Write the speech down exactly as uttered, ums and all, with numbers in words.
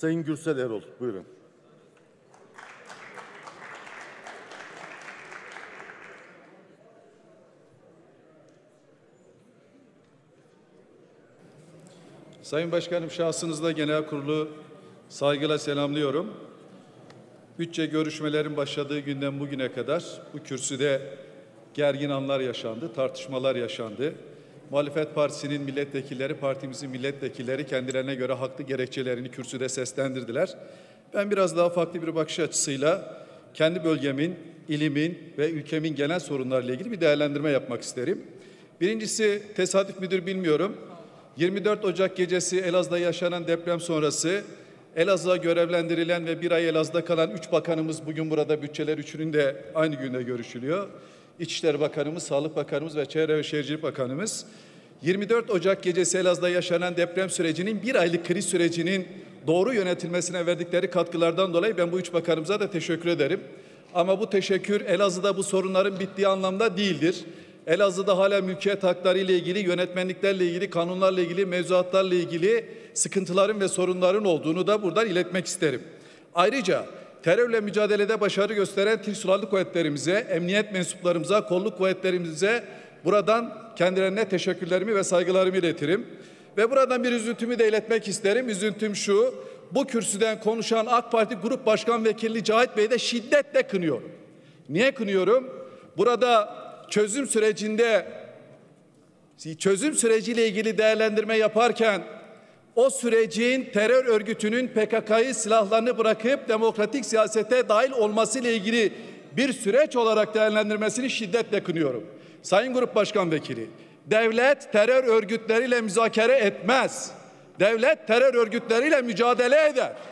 Sayın Gürsel Erol, buyurun. Sayın Başkanım, şahsınızda genel kurulu saygıyla selamlıyorum. Bütçe görüşmelerin başladığı günden bugüne kadar bu kürsüde gergin anlar yaşandı, tartışmalar yaşandı. Muhalefet Partisi'nin milletvekilleri, partimizin milletvekilleri kendilerine göre haklı gerekçelerini kürsüde seslendirdiler. Ben biraz daha farklı bir bakış açısıyla kendi bölgemin, ilimin ve ülkemin genel sorunlarıyla ilgili bir değerlendirme yapmak isterim. Birincisi, tesadüf müdür bilmiyorum. yirmi dört Ocak gecesi Elazığ'da yaşanan deprem sonrası Elazığ'a görevlendirilen ve bir ay Elazığ'da kalan üç bakanımız bugün burada, bütçeler üçünün de aynı günde görüşülüyor. İçişleri Bakanımız, Sağlık Bakanımız ve Çevre ve Şehircilik Bakanımız yirmi dört Ocak gecesi Elazığ'da yaşanan deprem sürecinin, bir aylık kriz sürecinin doğru yönetilmesine verdikleri katkılardan dolayı ben bu üç bakanımıza da teşekkür ederim. Ama bu teşekkür Elazığ'da bu sorunların bittiği anlamda değildir. Elazığ'da hala mülkiyet hakları ile ilgili, yönetmenliklerle ilgili, kanunlarla ilgili, mevzuatlarla ilgili sıkıntıların ve sorunların olduğunu da buradan iletmek isterim. Ayrıca terörle mücadelede başarı gösteren Türk Silahlı Kuvvetlerimize, emniyet mensuplarımıza, kolluk kuvvetlerimize buradan kendilerine teşekkürlerimi ve saygılarımı iletirim. Ve buradan bir üzüntümü de iletmek isterim. Üzüntüm şu: bu kürsüden konuşan AK Parti Grup Başkan Vekili Cahit Bey'i de şiddetle kınıyorum. Niye kınıyorum? Burada çözüm sürecinde, çözüm süreciyle ilgili değerlendirme yaparken o sürecin terör örgütünün P K K'yı, silahlarını bırakıp demokratik siyasete dahil olması ile ilgili bir süreç olarak değerlendirmesini şiddetle kınıyorum. Sayın Grup Başkan Vekili, devlet terör örgütleriyle müzakere etmez. Devlet terör örgütleriyle mücadele eder.